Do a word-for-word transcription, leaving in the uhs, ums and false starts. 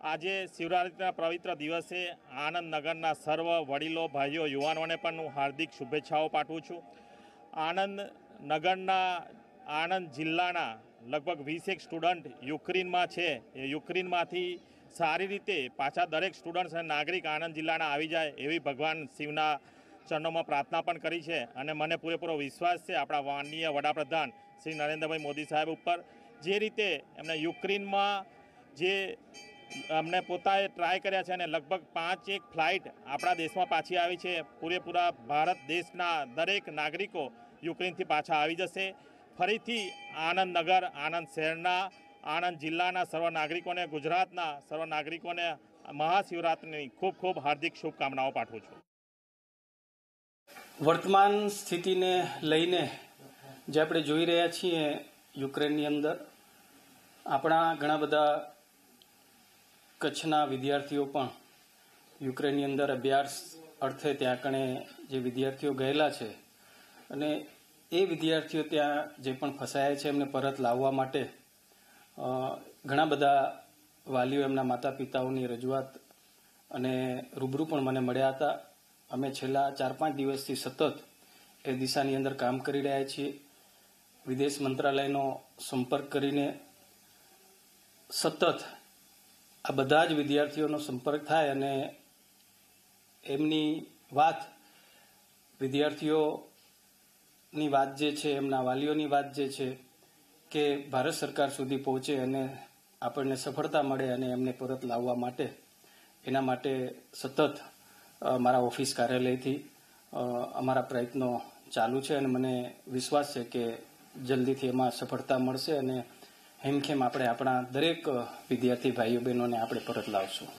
આજે શિવરાત્રિના પવિત્ર દિવસે આણંદ નગરના સર્વ વડીલો ભાઈઓ યુવાનોને પણ હું હાર્દિક શુભેચ્છાઓ પાઠવું છું। આણંદ નગરના આણંદ જિલ્લાના લગભગ વીસેક સ્ટુડન્ટ યુક્રેનમાં છે। એ યુક્રેનમાંથી સારી રીતે પાછા દરેક સ્ટુડન્ટ્સ અને નાગરિક આણંદ જિલ્લાના આવી જાય એવી ભગવાન શિવના ચરણોમાં પ્રાર્થના પણ કરી છે। અને મને પૂરેપૂરો વિશ્વાસ છે આપણા માનનીય વડાપ્રધાન શ્રી નરેન્દ્રભાઈ મોદી સાહેબ ઉપર, જે રીતે એમને યુક્રેનમાં જે અમને પોતાએ ટ્રાય કર્યા છે અને લગભગ પાંચ એક ફ્લાઇટ આપણા દેશમાં પાછી આવી છે। પૂરેપૂરા ભારત દેશના દરેક નાગરિકો યુક્રેનથી પાછા આવી જશે। ફરીથી આણંદ નગર, આણંદ શહેરના, આણંદ જિલ્લાના સર્વ નાગરિકોને, ગુજરાતના સર્વ નાગરિકોને મહાશિવરાત્રિની ખૂબ ખૂબ હાર્દિક શુભકામનાઓ પાઠવું છું। વર્તમાન સ્થિતિને લઈને જે આપણે જોઈ રહ્યા છીએ યુક્રેનની અંદર, આપણા ઘણા બધા કચ્છના વિદ્યાર્થીઓ પણ યુક્રેનની અંદર અભ્યાસ અર્થે ત્યાં કણે જે વિદ્યાર્થીઓ ગયેલા છે અને એ વિદ્યાર્થીઓ ત્યાં જે પણ ફસાયા છે એમને પરત લાવવા માટે ઘણા બધા વાલીઓ એમના માતા પિતાઓની રજૂઆત અને રૂબરૂ પણ મને મળ્યા હતા। અમે છેલ્લા ચાર પાંચ દિવસથી સતત એ દિશાની અંદર કામ કરી રહ્યા છીએ। વિદેશ મંત્રાલયનો સંપર્ક કરીને સતત આ બધા જ વિદ્યાર્થીઓનો સંપર્ક થાય અને એમની વાત, વિદ્યાર્થીઓની વાત જે છે, એમના વાલીઓની વાત જે છે કે ભારત સરકાર સુધી પહોંચે અને આપણને સફળતા મળે અને એમને પરત લાવવા માટે, એના માટે સતત મારા ઓફિસ કાર્યાલયથી અમારા પ્રયત્નો ચાલુ છે અને મને વિશ્વાસ છે કે જલ્દીથી એમાં સફળતા મળશે અને હેમખેમ આપણે આપણા દરેક વિદ્યાર્થી ભાઈઓ બહેનોને આપણે પરત લાવશું।